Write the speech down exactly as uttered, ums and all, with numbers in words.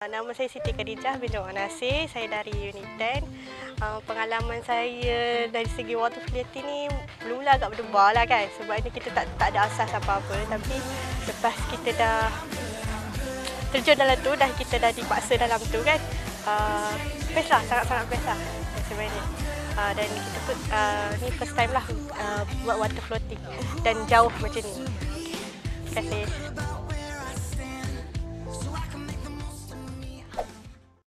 Nama saya Siti Khadijah bin Nur Nasir. Saya dari Unit ten. Uh, pengalaman saya dari segi water quality ni mula agak berdebar lah kan. Sebab ni kita tak tak ada asas apa-apa. Tapi lepas kita dah terjun dalam tu, dah kita dah dipaksa dalam tu kan. Uh, best lah, sangat-sangat best lah sebenarnya. Uh, dan kita pun uh, ni first time lah uh, buat water floating dan jauh macam ni. Terima kasih.